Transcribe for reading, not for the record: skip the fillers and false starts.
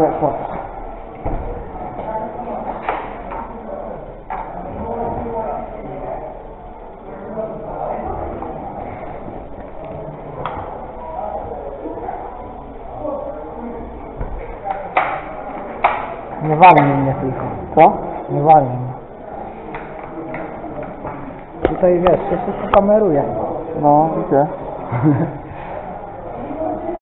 chłop. Nie walnij mnie tylko. Co? Nie walnij mnie. Tutaj wiesz, się wszystko kameruje. No, gdzie?